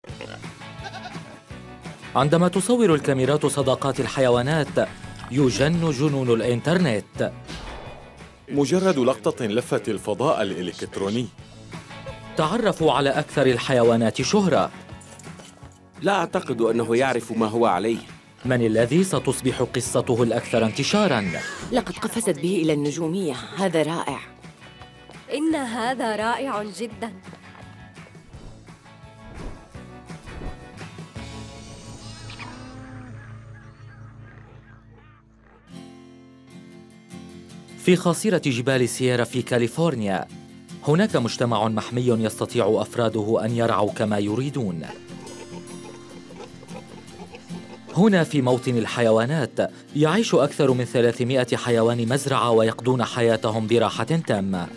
عندما تصور الكاميرات صداقات الحيوانات يجن جنون الإنترنت. مجرد لقطة لفت الفضاء الإلكتروني. تعرفوا على أكثر الحيوانات شهرة. لا أعتقد أنه يعرف ما هو عليه. من الذي ستصبح قصته الأكثر انتشاراً؟ لقد قفزت به إلى النجومية، هذا رائع. إن هذا رائع جداً. في خاصرة جبال سييرا في كاليفورنيا، هناك مجتمع محمي يستطيع أفراده أن يرعوا كما يريدون. هنا في موطن الحيوانات يعيش أكثر من 300 حيوان مزرعة ويقضون حياتهم براحة تامة.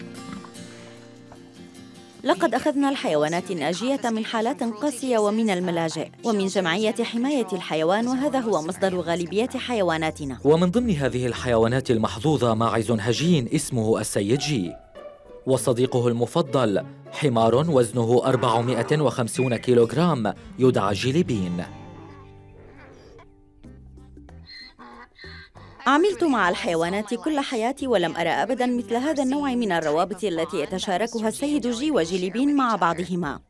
لقد أخذنا الحيوانات الناجية من حالات قاسية ومن الملاجئ ومن جمعية حماية الحيوان، وهذا هو مصدر غالبية حيواناتنا. ومن ضمن هذه الحيوانات المحظوظة ماعز هجين اسمه السيد جي، وصديقه المفضل حمار وزنه 450 كيلوغرام يدعى جيلي. عملت مع الحيوانات كل حياتي ولم أرى أبداً مثل هذا النوع من الروابط التي يتشاركها السيد جي وجيلي مع بعضهما.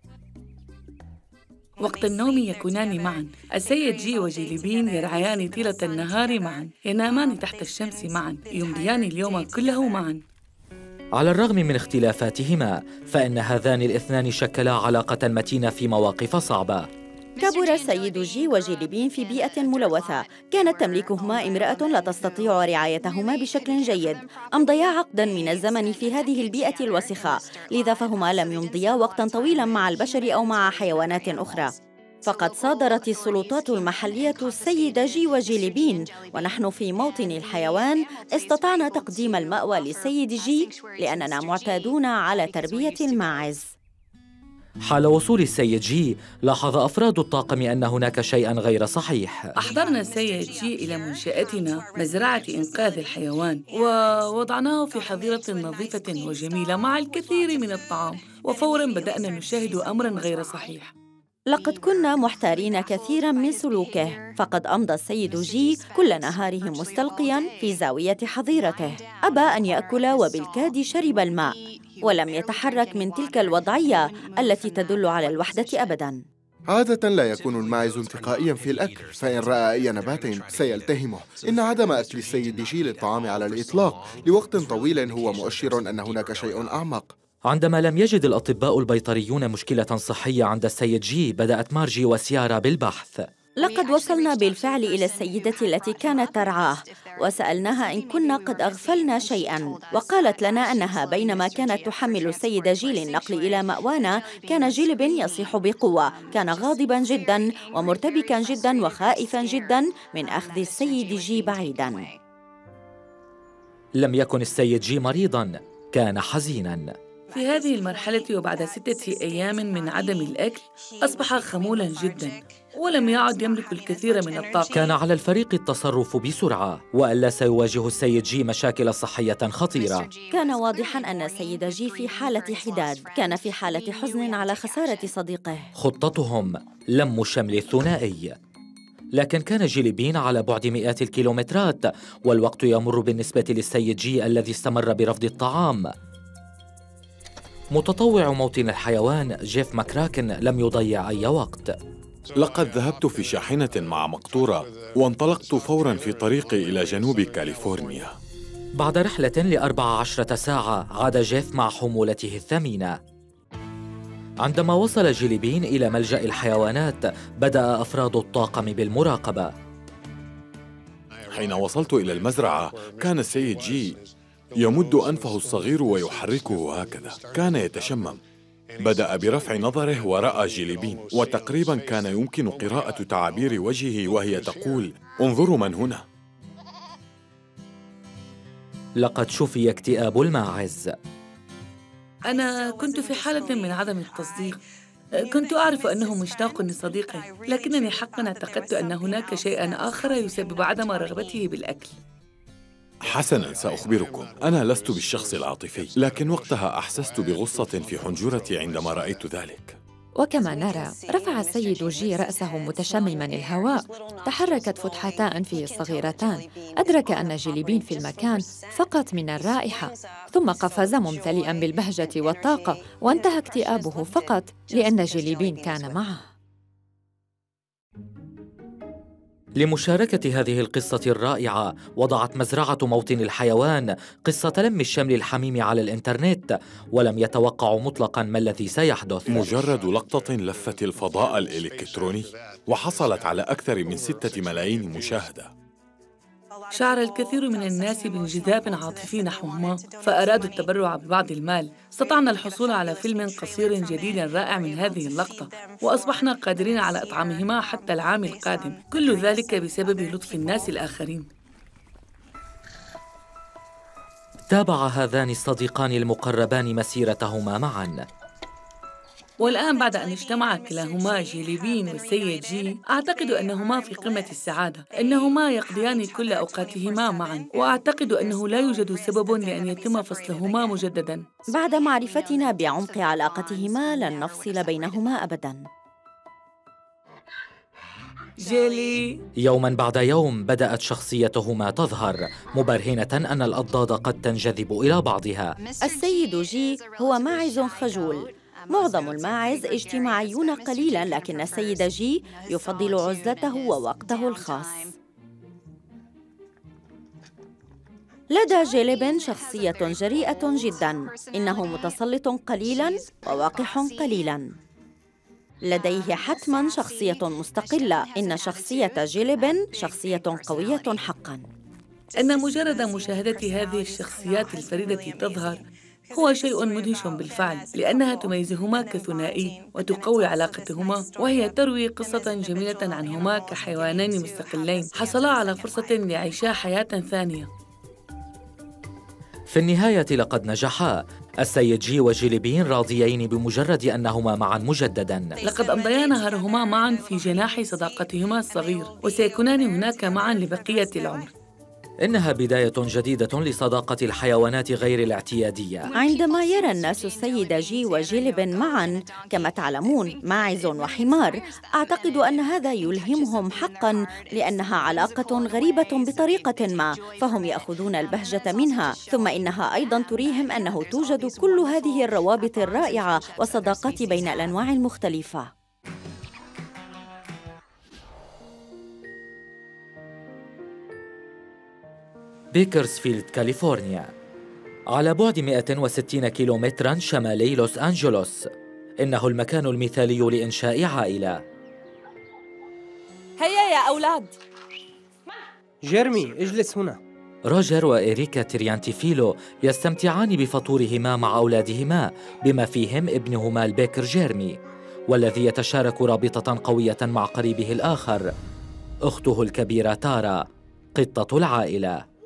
وقت النوم يكونان معاً. السيد جي وجيلي يرعيان طيلة النهار معاً، ينامان تحت الشمس معاً، يمضيان اليوم كله معاً. على الرغم من اختلافاتهما فإن هذان الاثنان شكلا علاقة متينة في مواقف صعبة. كبر السيد جي وجيلي في بيئة ملوثة، كانت تملكهما امرأة لا تستطيع رعايتهما بشكل جيد. أمضيا عقداً من الزمن في هذه البيئة الوسخة، لذا فهما لم يمضيا وقتاً طويلاً مع البشر أو مع حيوانات أخرى. فقد صادرت السلطات المحلية السيد جي وجيلي، ونحن في موطن الحيوان استطعنا تقديم المأوى للسيد جي لأننا معتادون على تربية الماعز. حال وصول السيد جي لاحظ أفراد الطاقم أن هناك شيئاً غير صحيح. أحضرنا السيد جي إلى منشأتنا مزرعة إنقاذ الحيوان، ووضعناه في حظيرة نظيفة وجميلة مع الكثير من الطعام، وفوراً بدأنا نشاهد أمراً غير صحيح. لقد كنا محتارين كثيراً من سلوكه، فقد أمضى السيد جي كل نهاره مستلقياً في زاوية حظيرته. أبى أن يأكل وبالكاد شرب الماء، ولم يتحرك من تلك الوضعية التي تدل على الوحدة أبداً. عادة لا يكون الماعز انتقائياً في الأكل، فإن رأى أي نبات سيلتهمه. إن عدم أكل السيد جي للطعام على الإطلاق لوقت طويل هو مؤشر أن هناك شيء أعمق. عندما لم يجد الأطباء البيطريون مشكلة صحية عند السيد جي، بدأت مارجي وسيارا بالبحث. لقد وصلنا بالفعل إلى السيدة التي كانت ترعاه، وسألناها إن كنا قد أغفلنا شيئاً، وقالت لنا أنها بينما كانت تحمل السيد جي للنقل إلى مأوانا كان جيلي يصيح بقوة. كان غاضباً جداً ومرتبكاً جداً وخائفاً جداً من أخذ السيد جي بعيداً. لم يكن السيد جي مريضاً، كان حزيناً. في هذه المرحلة وبعد 6 أيام من عدم الأكل أصبح خمولاً جداً، ولم يعد يملك الكثير من الطاقة. كان على الفريق التصرف بسرعة، وألا سيواجه السيد جي مشاكل صحية خطيرة. كان واضحاً أن السيد جي في حالة حداد، كان في حالة حزن على خسارة صديقه. خطتهم لم شمل الثنائي، لكن كان جيلي على بعد مئات الكيلومترات، والوقت يمر بالنسبة للسيد جي الذي استمر برفض الطعام. متطوع موطن الحيوان جيف ماكراكن لم يضيع أي وقت. لقد ذهبت في شاحنة مع مقطورة وانطلقت فوراً في طريقي إلى جنوب كاليفورنيا. بعد رحلة ل14 ساعة عاد جيف مع حمولته الثمينة. عندما وصل جيلي إلى ملجأ الحيوانات بدأ أفراد الطاقم بالمراقبة. حين وصلت إلى المزرعة كان السيد جي يمد أنفه الصغير ويحركه هكذا، كان يتشمم. بدأ برفع نظره ورأى جيلي، وتقريبا كان يمكن قراءة تعابير وجهه وهي تقول: انظروا من هنا. لقد شفي اكتئاب الماعز. أنا كنت في حالة من عدم التصديق. كنت أعرف أنه مشتاق لصديقه، لكنني حقاً اعتقدت أن هناك شيئاً آخر يسبب عدم رغبته بالأكل. حسناً، سأخبركم. أنا لست بالشخص العاطفي، لكن وقتها أحسست بغصة في حنجرتي عندما رأيت ذلك. وكما نرى رفع السيد جي رأسه متشمما الهواء. تحركت فتحتا أنفه الصغيرتان. أدرك أن جيلي في المكان فقط من الرائحة، ثم قفز ممتلئا بالبهجة والطاقة، وانتهى اكتئابه فقط لأن جيلي كان معه. لمشاركة هذه القصة الرائعة وضعت مزرعة موطن الحيوان قصة لم الشمل الحميم على الإنترنت، ولم يتوقعوا مطلقاً ما الذي سيحدث. مجرد لقطة لفت الفضاء الإلكتروني وحصلت على أكثر من 6 ملايين مشاهدة. شعر الكثير من الناس بانجذاب عاطفي نحوهما، فأرادوا التبرع ببعض المال. استطعنا الحصول على فيلم قصير جديد رائع من هذه اللقطة، وأصبحنا قادرين على إطعامهما حتى العام القادم، كل ذلك بسبب لطف الناس الآخرين. تابع هذان الصديقان المقربان مسيرتهما معاً. والآن بعد أن اجتمع كلاهما جيلي والسيد جي، أعتقد أنهما في قمة السعادة. إنهما يقضيان كل أوقاتهما معاً، وأعتقد أنه لا يوجد سبب لأن يتم فصلهما مجدداً. بعد معرفتنا بعمق علاقتهما لن نفصل بينهما أبداً. جيلي. يوماً بعد يوم بدأت شخصيتهما تظهر، مبرهنة أن الأضداد قد تنجذب إلى بعضها. السيد جي هو ماعز خجول. معظم الماعز اجتماعيون قليلاً، لكن السيد جي يفضل عزلته ووقته الخاص. لدى جيلي شخصية جريئة جداً. إنه متسلط قليلاً وواقح قليلاً. لديه حتماً شخصية مستقلة. إن شخصية جيلي شخصية قوية حقاً. أن مجرد مشاهدة هذه الشخصيات الفريدة تظهر هو شيء مدهش بالفعل، لأنها تميزهما كثنائي وتقوي علاقتهما، وهي تروي قصة جميلة عنهما كحيوانين مستقلين حصلا على فرصة ليعيشا حياة ثانية. في النهاية لقد نجحا. السيد جي وجيلي راضيين بمجرد أنهما معا مجدداً. لقد أمضيا نهارهما معا في جناح صداقتهما الصغير، وسيكونان هناك معا لبقية العمر. إنها بداية جديدة لصداقة الحيوانات غير الاعتيادية. عندما يرى الناس السيد جي وجيلي معاً، كما تعلمون ماعز وحمار، أعتقد أن هذا يلهمهم حقاً، لأنها علاقة غريبة بطريقة ما، فهم يأخذون البهجة منها. ثم إنها أيضاً تريهم أنه توجد كل هذه الروابط الرائعة والصداقات بين الأنواع المختلفة. بيكرسفيلد، كاليفورنيا، على بعد 160 كيلومتراً شمالي لوس أنجلوس. إنه المكان المثالي لإنشاء عائلة. هيا يا أولاد. جيرمي، اجلس هنا. روجر وإريكا تريانتيفيلو يستمتعان بفطورهما مع أولادهما، بما فيهم ابنهما البيكر جيرمي، والذي يتشارك رابطة قوية مع قريبه الآخر، أخته الكبيرة تارا، قطة العائلة.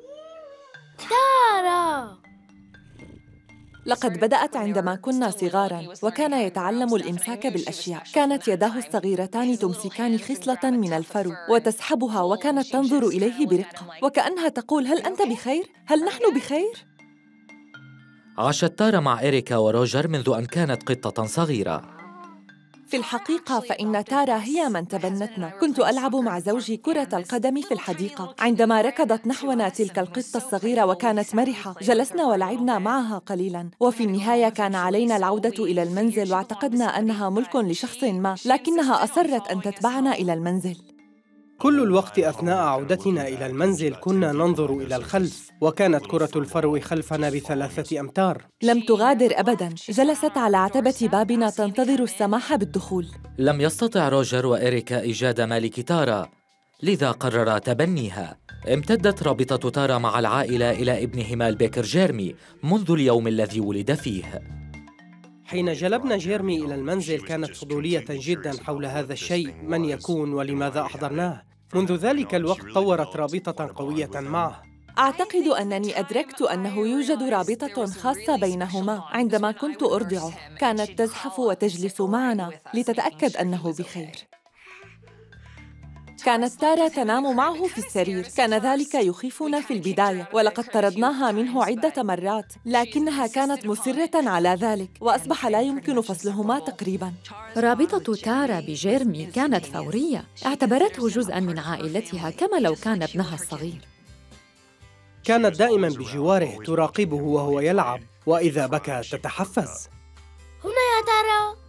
لقد بدأت عندما كنا صغاراً، وكان يتعلم الإمساك بالأشياء. كانت يداه الصغيرتان تمسكان خصلة من الفرو وتسحبها، وكانت تنظر إليه برقة وكأنها تقول: هل أنت بخير؟ هل نحن بخير؟ عاشت تارا مع إريكا وروجر منذ أن كانت قطة صغيرة. في الحقيقة فإن تارا هي من تبنتنا. كنت ألعب مع زوجي كرة القدم في الحديقة عندما ركضت نحونا تلك القطة الصغيرة وكانت مرحة. جلسنا ولعبنا معها قليلاً، وفي النهاية كان علينا العودة إلى المنزل، واعتقدنا أنها ملك لشخص ما، لكنها أصرت أن تتبعنا إلى المنزل. كل الوقت أثناء عودتنا إلى المنزل كنا ننظر إلى الخلف، وكانت كرة الفرو خلفنا ب3 أمتار. لم تغادر أبداً، جلست على عتبة بابنا تنتظر السماح بالدخول. لم يستطع روجر وإريكا إيجاد مالك تارا، لذا قررا تبنيها. امتدت رابطة تارا مع العائلة إلى ابنهما البيكر جيرمي منذ اليوم الذي ولد فيه. حين جلبنا جيرمي إلى المنزل كانت فضولية جداً حول هذا الشيء، من يكون ولماذا أحضرناه. منذ ذلك الوقت طورت رابطة قوية معه. أعتقد أنني أدركت أنه يوجد رابطة خاصة بينهما. عندما كنت أرضعه كانت تزحف وتجلس معنا لتتأكد أنه بخير. كانت تارا تنام معه في السرير. كان ذلك يخيفنا في البداية، ولقد طردناها منه عدة مرات، لكنها كانت مصرة على ذلك، وأصبح لا يمكن فصلهما تقريباً. رابطة تارا بجيرمي كانت فورية، اعتبرته جزءاً من عائلتها كما لو كان ابنها الصغير. كانت دائماً بجواره تراقبه وهو يلعب، وإذا بكى تتحفز. هنا يا تارا.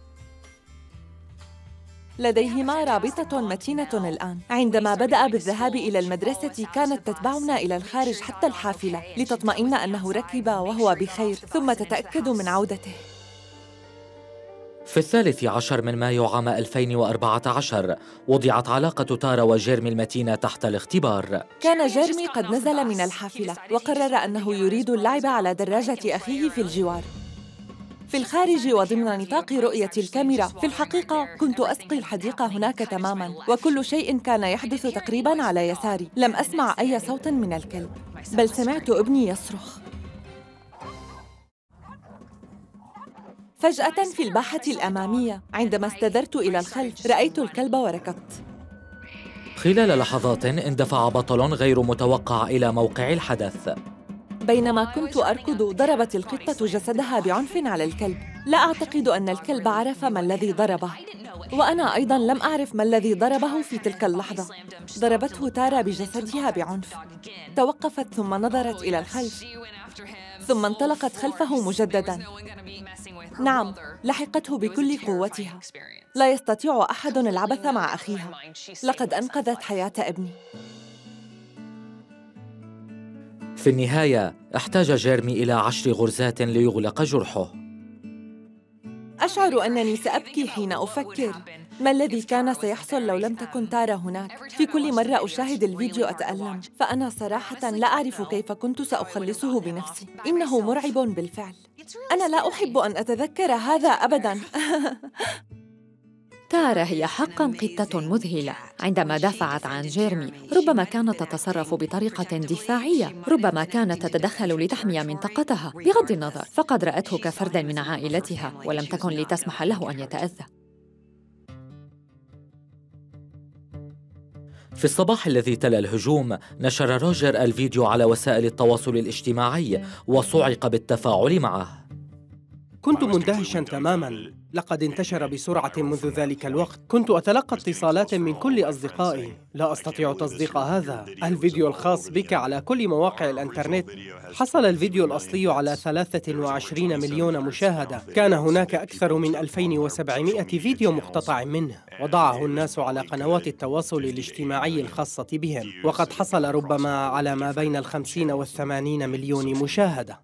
لديهما رابطة متينة الآن. عندما بدأ بالذهاب إلى المدرسة كانت تتبعنا إلى الخارج حتى الحافلة لتطمئن أنه ركب وهو بخير، ثم تتأكد من عودته. في 13 من مايو عام 2014 وضعت علاقة تارا وجيرمي المتينة تحت الاختبار. كان جيرمي قد نزل من الحافلة وقرر أنه يريد اللعب على دراجة أخيه في الجوار. في الخارج وضمن نطاق رؤية الكاميرا. في الحقيقة كنت أسقي الحديقة هناك تماماً، وكل شيء كان يحدث تقريباً على يساري. لم أسمع أي صوت من الكلب، بل سمعت ابني يصرخ. فجأة في الباحة الأمامية عندما استدرت إلى الخلف رأيت الكلب وركضت. خلال لحظات اندفع بطل غير متوقع إلى موقع الحدث. بينما كنت أركض ضربت القطة جسدها بعنف على الكلب. لا أعتقد أن الكلب عرف ما الذي ضربه، وأنا أيضاً لم أعرف ما الذي ضربه في تلك اللحظة. ضربته تارا بجسدها بعنف. توقفت ثم نظرت إلى الخلف، ثم انطلقت خلفه مجدداً. نعم، لحقته بكل قوتها. لا يستطيع أحد العبث مع أخيها. لقد أنقذت حياة ابني. في النهاية احتاج جيرمي إلى 10 غرزات ليغلق جرحه. أشعر أنني سأبكي حين أفكر ما الذي كان سيحصل لو لم تكن تارا هناك. في كل مرة أشاهد الفيديو أتألم، فأنا صراحة لا أعرف كيف كنت سأخلصه بنفسي. إنه مرعب بالفعل. أنا لا أحب أن أتذكر هذا أبداً. تارا هي حقاً قطة مذهلة. عندما دافعت عن جيرمي ربما كانت تتصرف بطريقة دفاعية، ربما كانت تتدخل لتحمي منطقتها. بغض النظر، فقد رأته كفرد من عائلتها ولم تكن لتسمح له أن يتأذى. في الصباح الذي تلا الهجوم نشر روجر الفيديو على وسائل التواصل الاجتماعي وصعق بالتفاعل معه. كنت مندهشاً تماماً. لقد انتشر بسرعة منذ ذلك الوقت. كنت أتلقى اتصالات من كل أصدقائي. لا أستطيع تصديق هذا. الفيديو الخاص بك على كل مواقع الإنترنت. حصل الفيديو الأصلي على 23 مليون مشاهدة. كان هناك أكثر من 2700 فيديو مقتطع منه، وضعه الناس على قنوات التواصل الاجتماعي الخاصة بهم، وقد حصل ربما على ما بين 50 و80 مليون مشاهدة.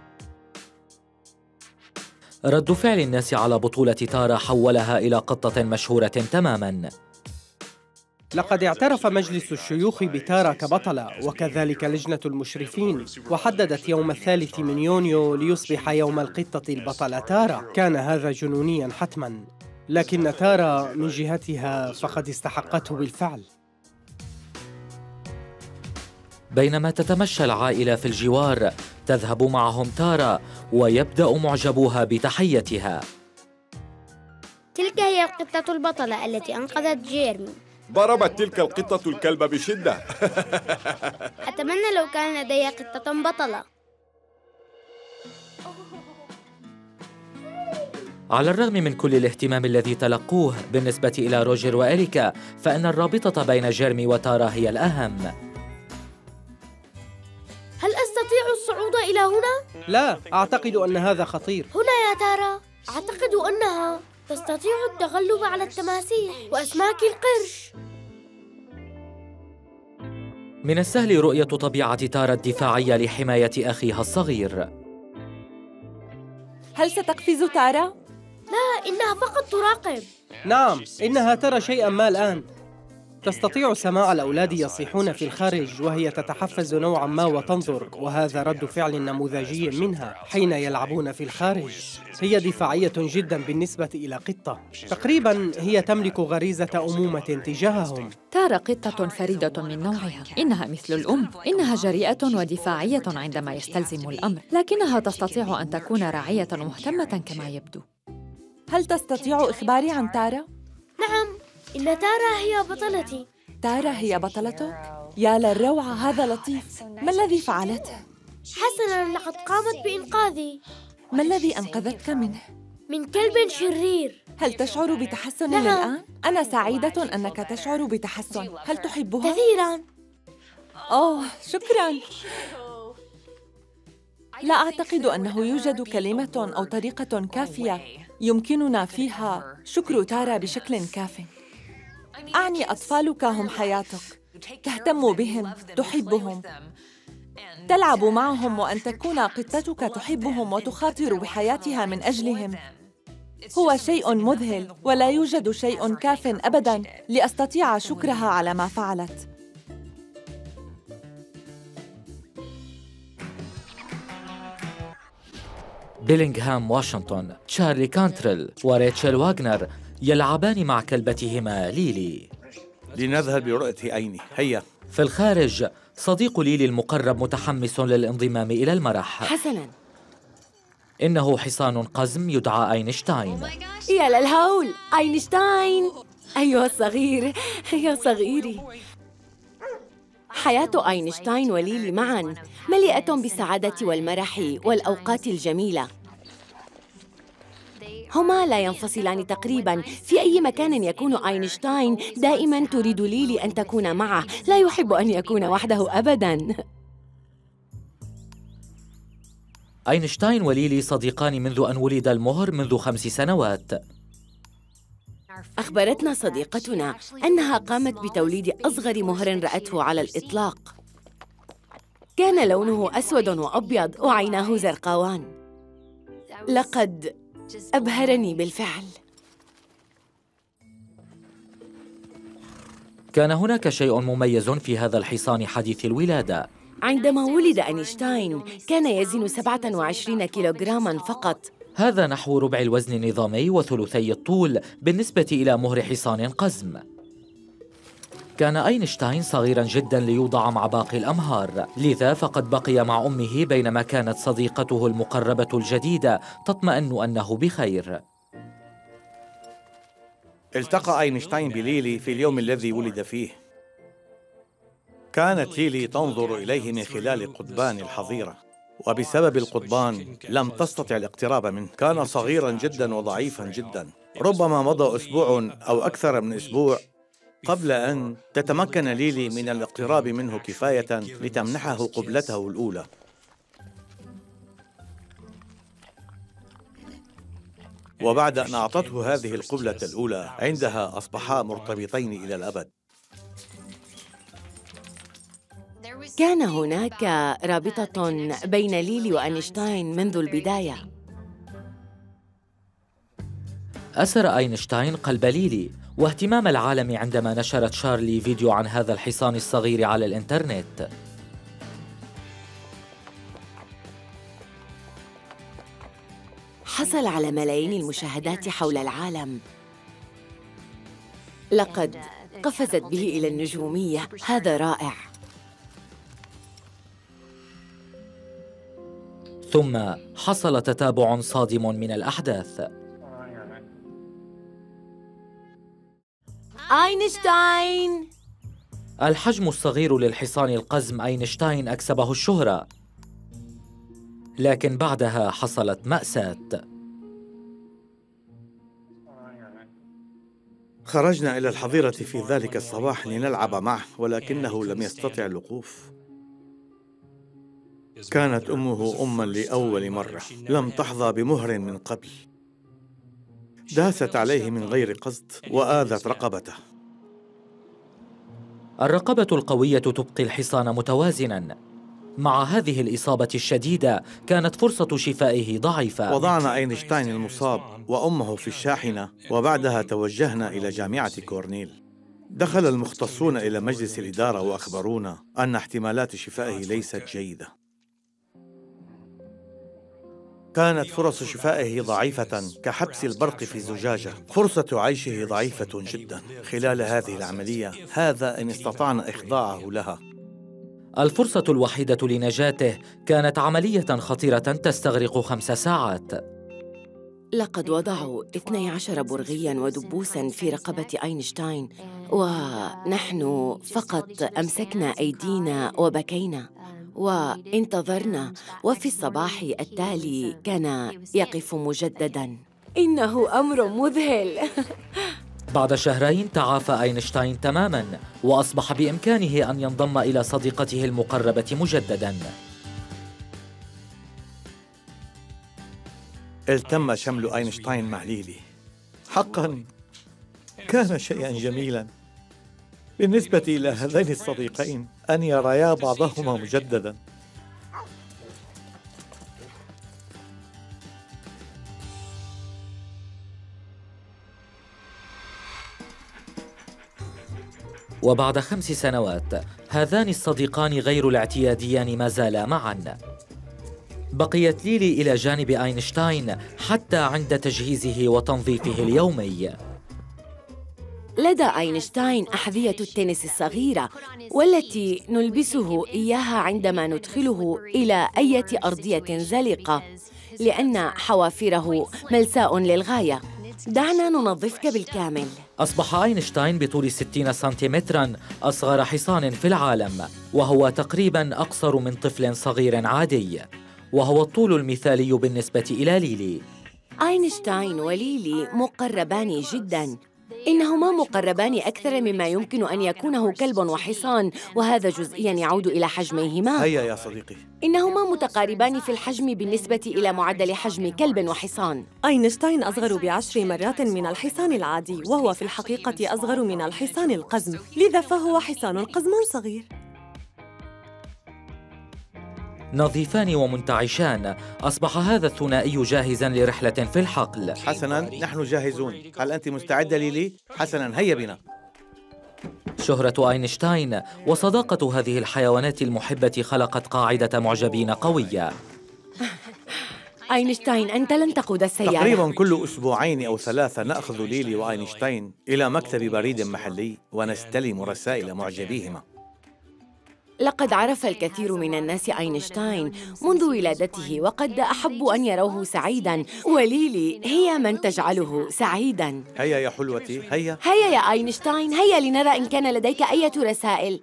رد فعل الناس على بطولة تارا حولها إلى قطة مشهورة تماماً. لقد اعترف مجلس الشيوخ بتارا كبطلة، وكذلك لجنة المشرفين، وحددت يوم 3 من يونيو ليصبح يوم القطة البطلة تارا. كان هذا جنونياً حتماً، لكن تارا من جهتها فقد استحقته بالفعل. بينما تتمشى العائلة في الجوار تذهب معهم تارا ويبدأ معجبوها بتحيتها. تلك هي القطة البطلة التي أنقذت جيرمي. ضربت تلك القطة الكلب بشدة. أتمنى لو كان لدي قطة بطلة. على الرغم من كل الاهتمام الذي تلقوه بالنسبة إلى روجر وإريكا، فإن الرابطة بين جيرمي وتارا هي الأهم. هل أستطيع الصعود إلى هنا؟ لا، أعتقد أن هذا خطير. هنا يا تارا. أعتقد أنها تستطيع التغلب على التماسيح وأسماك القرش. من السهل رؤية طبيعة تارا الدفاعية لحماية أخيها الصغير. هل ستقفز تارا؟ لا، إنها فقط تراقب. نعم، إنها ترى شيئاً ما الآن. تستطيع سماع الأولاد يصيحون في الخارج وهي تتحفز نوعاً ما وتنظر، وهذا رد فعل نموذجي منها حين يلعبون في الخارج. هي دفاعية جداً بالنسبة إلى قطة. تقريباً هي تملك غريزة أمومة تجاههم. تارا قطة فريدة من نوعها. إنها مثل الأم. إنها جريئة ودفاعية عندما يستلزم الأمر، لكنها تستطيع أن تكون راعية ومهتمة كما يبدو. هل تستطيع إخباري عن تارا؟ نعم، إن تارا هي بطلتي. تارا هي بطلتك؟ يا للروعة، هذا لطيف. ما الذي فعلته؟ حسناً، لقد قامت بإنقاذي. ما الذي أنقذتك منه؟ من كلب شرير. هل تشعر بتحسن نعم. الآن؟ أنا سعيدة أنك تشعر بتحسن. هل تحبها؟ كثيراً. أوه، شكراً. لا أعتقد أنه يوجد كلمة أو طريقة كافية يمكننا فيها شكر تارا بشكل كاف. أعني أطفالك هم حياتك، تهتم بهم، تحبهم، تلعب معهم، وأن تكون قطتك تحبهم وتخاطر بحياتها من أجلهم هو شيء مذهل، ولا يوجد شيء كاف أبداً لأستطيع شكرها على ما فعلت. بيلينغهام واشنطن، تشارلي كانتريل وريتشل واغنر يلعبان مع كلبتهما ليلي. لنذهب لرؤية عيني، هيا. في الخارج، صديق ليلي المقرب متحمس للانضمام إلى المرح. حسناً. إنه حصان قزم يدعى أينشتاين. يا للهول، أينشتاين! أيها الصغير، يا صغيري. حياة أينشتاين وليلي معاً مليئة بالسعادة والمرح والأوقات الجميلة. هما لا ينفصلان تقريباً. في أي مكان يكون أينشتاين دائماً تريد ليلي أن تكون معه، لا يحب أن يكون وحده أبداً. أينشتاين وليلي صديقان منذ أن ولد المهر منذ 5 سنوات. أخبرتنا صديقتنا أنها قامت بتوليد أصغر مهر رأته على الإطلاق. كان لونه أسود وأبيض وعيناه زرقاوان. لقد أبهرني بالفعل. كان هناك شيء مميز في هذا الحصان حديث الولادة. عندما ولد أينشتاين كان يزن 27 كيلوغراما فقط. هذا نحو ربع الوزن النظامي وثلثي الطول بالنسبة إلى مهر حصان قزم. كان أينشتاين صغيراً جداً ليوضع مع باقي الأمهار، لذا فقد بقي مع أمه بينما كانت صديقته المقربة الجديدة تطمئن أنه بخير. التقى أينشتاين بليلي في اليوم الذي ولد فيه. كانت ليلي تنظر إليه من خلال قضبان الحظيرة، وبسبب القضبان لم تستطع الاقتراب منه. كان صغيراً جداً وضعيفاً جداً. ربما مضى أسبوع أو أكثر من أسبوع قبل أن تتمكن ليلي من الاقتراب منه كفاية لتمنحه قبلته الأولى. وبعد أن أعطته هذه القبلة الأولى، عندها أصبحا مرتبطين إلى الأبد. كان هناك رابطة بين ليلي وأينشتاين منذ البداية. أسر أينشتاين قلب ليلي واهتمام العالم عندما نشرت شارلي فيديو عن هذا الحصان الصغير على الإنترنت. حصل على ملايين المشاهدات حول العالم. لقد قفزت به إلى النجومية. هذا رائع. ثم حصل تتابع صادم من الأحداث. أينشتاين! الحجم الصغير للحصان القزم أينشتاين أكسبه الشهرة، لكن بعدها حصلت مأساة. خرجنا إلى الحظيرة في ذلك الصباح لنلعب معه، ولكنه لم يستطع الوقوف. كانت أمه أماً لأول مرة، لم تحظى بمهر من قبل. داست عليه من غير قصد وآذت رقبته. الرقبة القوية تبقي الحصان متوازناً. مع هذه الإصابة الشديدة كانت فرصة شفائه ضعيفة. وضعنا أينشتاين المصاب وأمه في الشاحنة، وبعدها توجهنا إلى جامعة كورنيل. دخل المختصون إلى مجلس الإدارة وأخبرونا أن احتمالات شفائه ليست جيدة. كانت فرص شفائه ضعيفة كحبس البرق في زجاجة. فرصة عيشه ضعيفة جدا خلال هذه العملية، هذا إن استطعنا إخضاعه لها. الفرصة الوحيدة لنجاته كانت عملية خطيرة تستغرق 5 ساعات. لقد وضعوا 12 برغياً ودبوساً في رقبة أينشتاين ونحن فقط أمسكنا أيدينا وبكينا وانتظرنا، وفي الصباح التالي كان يقف مجدداً. إنه أمر مذهل. بعد شهرين تعافى أينشتاين تماماً، وأصبح بإمكانه أن ينضم إلى صديقته المقربة مجدداً. التم شمل أينشتاين مع ليلي. حقاً كان شيئاً جميلاً بالنسبة إلى هذين الصديقين أن يرايا بعضهما مجدداً. وبعد 5 سنوات هذان الصديقان غير الاعتياديان ما زالا معاً. بقيت ليلي إلى جانب أينشتاين حتى عند تجهيزه وتنظيفه اليومي. لدى أينشتاين أحذية التنس الصغيرة، والتي نلبسه إياها عندما ندخله إلى أي أرضية زلقة، لأن حوافره ملساء للغاية. دعنا ننظفك بالكامل. أصبح أينشتاين بطول 60 سنتيمتراً أصغر حصان في العالم، وهو تقريباً أقصر من طفل صغير عادي، وهو الطول المثالي بالنسبة إلى ليلي. أينشتاين وليلي مقربان جداً. إنهما مقربان أكثر مما يمكن أن يكونه كلب وحصان، وهذا جزئياً يعود إلى حجميهما. هيا يا صديقي. إنهما متقاربان في الحجم بالنسبة إلى معدل حجم كلب وحصان. أينشتاين أصغر ب10 مرات من الحصان العادي، وهو في الحقيقة أصغر من الحصان القزم، لذا فهو حصان قزم صغير. نظيفان ومنتعشان، أصبح هذا الثنائي جاهزاً لرحلة في الحقل. حسناً، نحن جاهزون. هل أنت مستعدة ليلي؟ حسناً، هيا بنا. شهرة أينشتاين وصداقة هذه الحيوانات المحبة خلقت قاعدة معجبين قوية. أينشتاين، أنت لن تقود السيارة. تقريباً كل 2 أو 3 نأخذ ليلي وأينشتاين إلى مكتب بريد محلي ونستلم رسائل معجبيهما. لقد عرف الكثير من الناس أينشتاين منذ ولادته، وقد أحبوا أن يروه سعيداً، وليلي هي من تجعله سعيداً. هيا يا حلوتي، هيا. هيا يا أينشتاين، هيا لنرى إن كان لديك أي رسائل.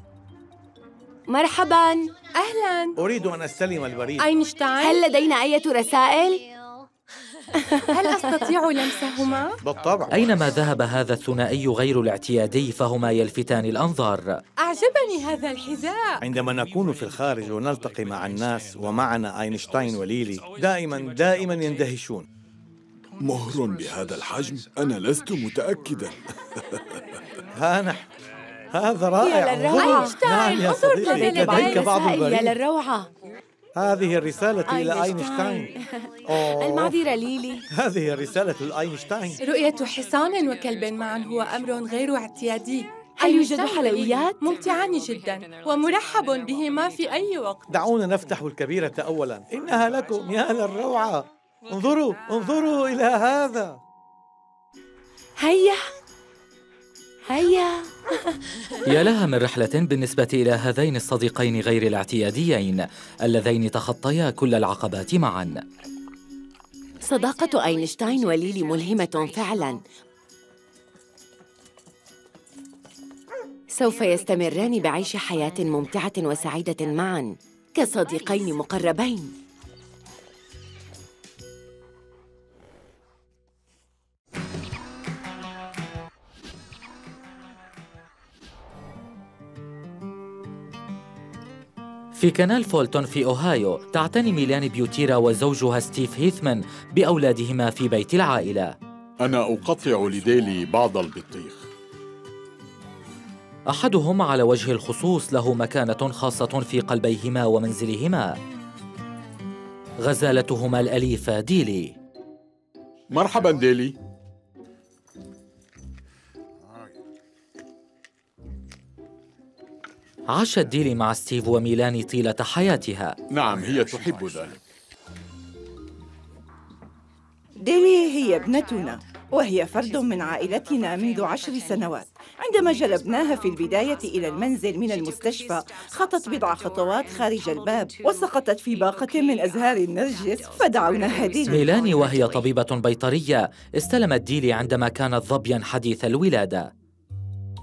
مرحباً. أهلاً. أريد أن أستلم البريد. أينشتاين، هل لدينا أي رسائل؟ هل أستطيع لمسهما؟ بالطبع. أينما ذهب هذا الثنائي غير الاعتيادي فهما يلفتان الأنظار. أعجبني هذا الحذاء. عندما نكون في الخارج ونلتقي مع الناس ومعنا أينشتاين وليلي دائما يندهشون. مهر بهذا الحجم؟ أنا لست متأكداً. ها نحن. هذا رائع. يا للروعة. أينشتاين، يا انظر صديقي، لديك بعض البريد. يا للروعة. هذه الرسالة إلى أينشتاين. المعذرة ليلي. هذه الرسالة لأينشتاين. رؤية حصان وكلب معا هو أمر غير اعتيادي. هل يوجد حلويات؟ ممتعان جدا ومرحب بهما في أي وقت. دعونا نفتح الكبيرة أولا، إنها لكم يا للروعة. انظروا إلى هذا. هيا. يا لها من رحلة بالنسبة إلى هذين الصديقين غير الاعتياديين اللذين تخطيا كل العقبات معاً. صداقة أينشتاين وليلي ملهمة فعلاً. سوف يستمران بعيش حياة ممتعة وسعيدة معاً كصديقين مقربين. في كنال فولتون في أوهايو تعتني ميلان بيوتيرا وزوجها ستيف هيثمان بأولادهما في بيت العائلة. أنا أقطع لديلي بعض البطيخ. أحدهم على وجه الخصوص له مكانة خاصة في قلبيهما ومنزلهما، غزالتهما الأليفة ديلي. مرحباً ديلي. عاشت ديلي مع ستيف وميلان طيلة حياتها. نعم، هي تحب ذلك. ديلي هي ابنتنا، وهي فرد من عائلتنا منذ 10 سنوات. عندما جلبناها في البداية إلى المنزل من المستشفى، خطت بضع خطوات خارج الباب وسقطت في باقة من أزهار النرجس، فدعوناها ديلي. ميلاني وهي طبيبة بيطرية استلمت ديلي عندما كانت ظبياً حديث الولادة.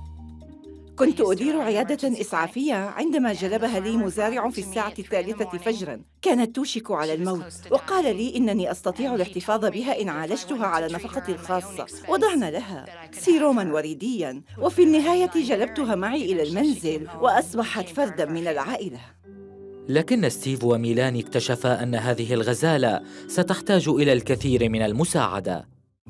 كنت أدير عيادة إسعافية عندما جلبها لي مزارع في الساعة 3 فجراً. كانت توشك على الموت، وقال لي إنني أستطيع الاحتفاظ بها إن عالجتها على نفقتي الخاصة. وضعنا لها سيروماً وريدياً، وفي النهاية جلبتها معي إلى المنزل وأصبحت فرداً من العائلة. لكن ستيف وميلاني اكتشفا أن هذه الغزالة ستحتاج إلى الكثير من المساعدة.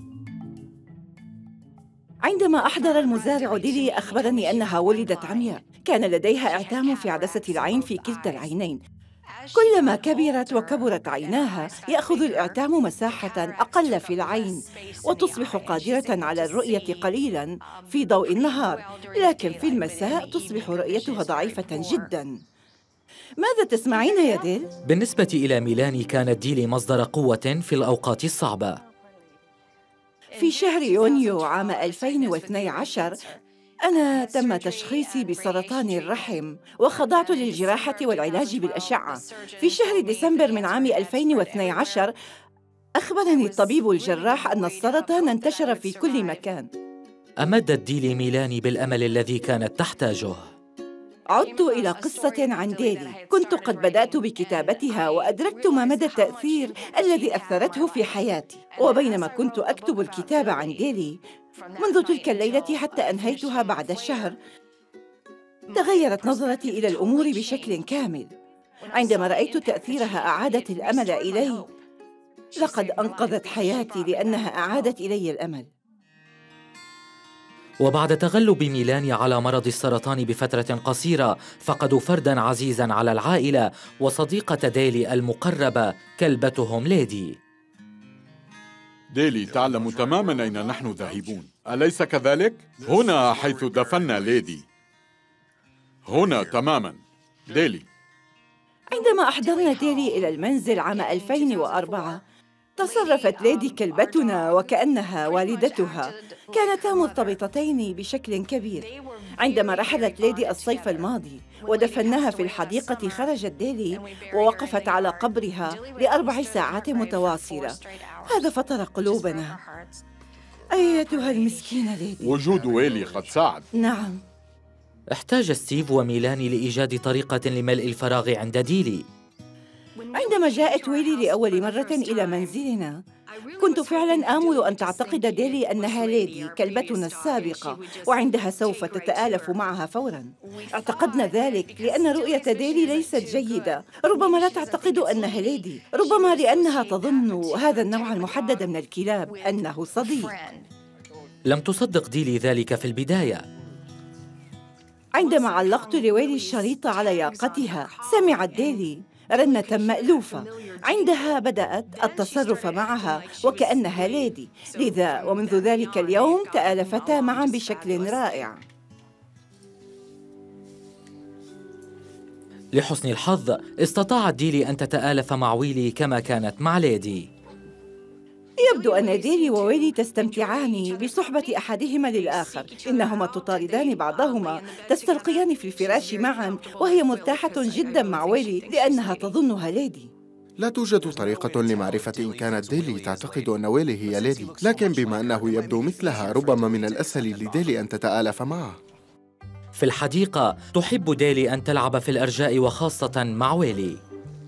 عندما أحضر المزارع ديلي أخبرني أنها ولدت عمياء. كان لديها إعتام في عدسة العين في كلتا العينين. كلما كبرت وكبرت عيناها يأخذ الإعتام مساحة أقل في العين، وتصبح قادرة على الرؤية قليلاً في ضوء النهار، لكن في المساء تصبح رؤيتها ضعيفة جداً. ماذا تسمعين يا ديل؟ بالنسبة إلى ميلاني كانت ديلي مصدر قوة في الأوقات الصعبة. في شهر يونيو عام 2012 أنا تم تشخيصي بسرطان الرحم، وخضعت للجراحة والعلاج بالأشعة. في شهر ديسمبر من عام 2012 أخبرني الطبيب الجراح أن السرطان انتشر في كل مكان. أمدت ديلي ميلاني بالأمل الذي كانت تحتاجه. عدت إلى قصة عن ديلي. كنت قد بدأت بكتابتها وأدركت ما مدى التأثير الذي أثرته في حياتي. وبينما كنت أكتب الكتاب عن ديلي منذ تلك الليلة حتى أنهيتها بعد شهر، تغيرت نظرتي إلى الأمور بشكل كامل. عندما رأيت تأثيرها أعادت الأمل إلي. لقد أنقذت حياتي لأنها أعادت إلي الأمل. وبعد تغلب ميلاني على مرض السرطان بفترة قصيرة، فقدوا فرداً عزيزاً على العائلة وصديقة ديلي المقربة، كلبتهم ليدي. ديلي تعلم تماماً أين نحن ذاهبون، أليس كذلك؟ هنا حيث دفنا ليدي. هنا تماماً. ديلي. عندما أحضرنا ديلي إلى المنزل عام 2004 تصرفت ليدي كلبتنا وكأنها والدتها. كانتا مرتبطتين بشكل كبير. عندما رحلت ليدي الصيف الماضي ودفناها في الحديقة، خرجت ديلي ووقفت على قبرها ل4 ساعات متواصلة. هذا فطر قلوبنا. أيتها المسكينة ليدي. وجود ويلي قد ساعد. نعم. احتاج ستيف وميلاني لإيجاد طريقة لملء الفراغ عند ديلي. عندما جاءت ويلي لأول مرة إلى منزلنا كنت فعلاً آمل أن تعتقد ديلي أنها ليدي كلبتنا السابقة، وعندها سوف تتآلف معها فوراً. اعتقدنا ذلك لأن رؤية ديلي ليست جيدة. ربما لا تعتقد أنها ليدي، ربما لأنها تظن هذا النوع المحدد من الكلاب أنه صديق. لم تصدق ديلي ذلك في البداية. عندما علقت لويلي الشريط على ياقتها سمعت ديلي رنة مألوفة. عندها بدأت التصرف معها وكأنها ليدي، لذا ومنذ ذلك اليوم تآلفتا معا بشكل رائع. لحسن الحظ استطاعت ديلي أن تتآلف مع ويلي كما كانت مع ليدي. يبدو أن ديلي وويلي تستمتعان بصحبة أحدهما للآخر. إنهما تطاردان بعضهما، تستلقيان في الفراش معا، وهي مرتاحة جدا مع ويلي لأنها تظنها ليدي. لا توجد طريقة لمعرفة إن كانت ديلي تعتقد أن ويلي هي ليدي، لكن بما أنه يبدو مثلها ربما من الأسهل لديلي أن تتآلف معه. في الحديقة تحب ديلي أن تلعب في الأرجاء وخاصة مع ويلي.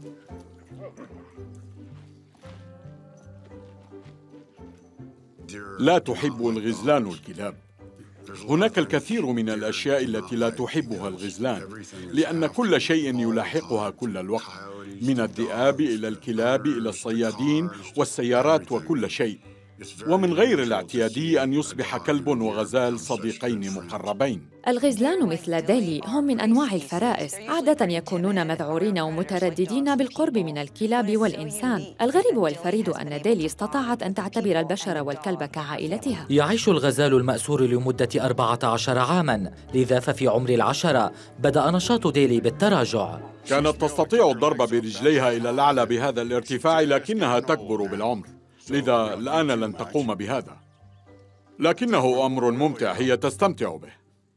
لا تحب الغزلان الكلاب. هناك الكثير من الأشياء التي لا تحبها الغزلان، لأن كل شيء يلاحقها كل الوقت، من الذئاب إلى الكلاب إلى الصيادين والسيارات وكل شيء. ومن غير الاعتيادي أن يصبح كلب وغزال صديقين مقربين. الغزلان مثل ديلي هم من أنواع الفرائس، عادة يكونون مذعورين ومترددين بالقرب من الكلاب والإنسان. الغريب والفريد أن ديلي استطاعت أن تعتبر البشر والكلب كعائلتها. يعيش الغزال المأسور لمدة 14 عاماً، لذا ففي عمر 10 بدأ نشاط ديلي بالتراجع. كانت تستطيع الضرب برجليها إلى الأعلى بهذا الارتفاع، لكنها تكبر بالعمر، لذا الآن لن تقوم بهذا، لكنه أمر ممتع هي تستمتع به.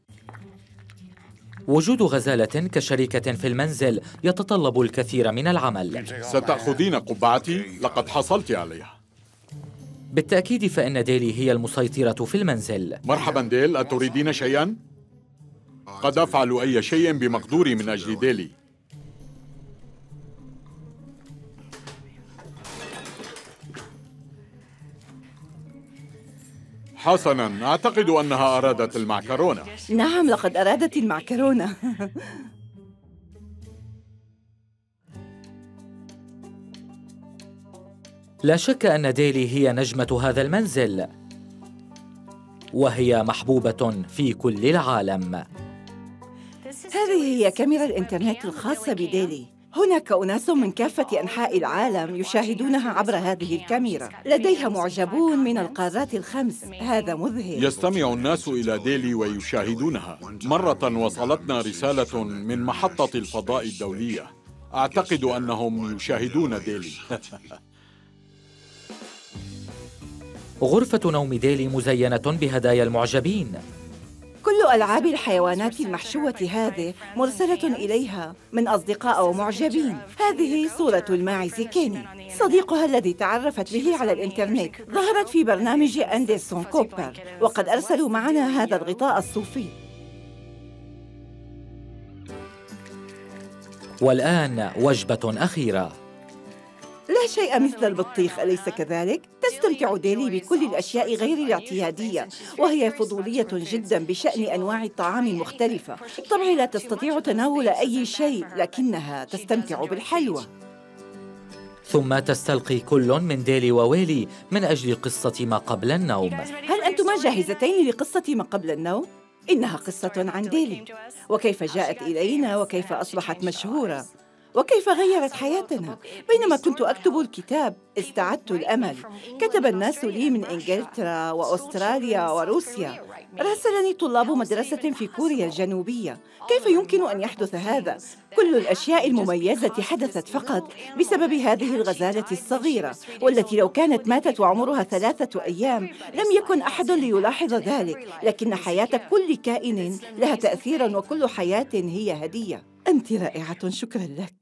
وجود غزالة كشريكة في المنزل يتطلب الكثير من العمل. ستأخذين قبعتي؟ لقد حصلت عليها. بالتأكيد فإن ديلي هي المسيطرة في المنزل. مرحبا ديل، أتريدين شيئاً؟ قد أفعل أي شيء بمقدوري من أجل ديلي. حسناً، أعتقد أنها أرادت المعكرونة. نعم، لقد أرادت المعكرونة. لا شك أن ديلي هي نجمة هذا المنزل، وهي محبوبة في كل العالم. هذه هي كاميرا الإنترنت الخاصة بديلي. هناك أناس من كافة أنحاء العالم يشاهدونها عبر هذه الكاميرا. لديها معجبون من القارات الخمس. هذا مذهل. يستمع الناس إلى ديلي ويشاهدونها. مرة وصلتنا رسالة من محطة الفضاء الدولية. أعتقد أنهم يشاهدون ديلي. غرفة نوم ديلي مزينة بهدايا المعجبين. كل ألعاب الحيوانات المحشوة هذه مرسلة إليها من أصدقاء ومعجبين. هذه صورة الماعز كيني، صديقها الذي تعرفت به على الإنترنت. ظهرت في برنامج أندرسون كوبر، وقد أرسلوا معنا هذا الغطاء الصوفي. والآن وجبة أخيرة. لا شيء مثل البطيخ، أليس كذلك؟ تستمتع ديلي بكل الأشياء غير الاعتيادية، وهي فضولية جداً بشأن أنواع الطعام المختلفة. بالطبع لا تستطيع تناول أي شيء، لكنها تستمتع بالحلوى. ثم تستلقي كل من ديلي وويلي من أجل قصة ما قبل النوم. هل أنتما جاهزتين لقصة ما قبل النوم؟ إنها قصة عن ديلي، وكيف جاءت إلينا، وكيف أصبحت مشهورة، وكيف غيرت حياتنا. بينما كنت أكتب الكتاب استعدت الأمل. كتب الناس لي من إنجلترا وأستراليا وروسيا. راسلني طلاب مدرسة في كوريا الجنوبية. كيف يمكن أن يحدث هذا؟ كل الأشياء المميزة حدثت فقط بسبب هذه الغزالة الصغيرة، والتي لو كانت ماتت وعمرها 3 أيام لم يكن أحد ليلاحظ ذلك. لكن حياة كل كائن لها تأثيراً، وكل حياة هي هدية. أنت رائعة، شكراً لك.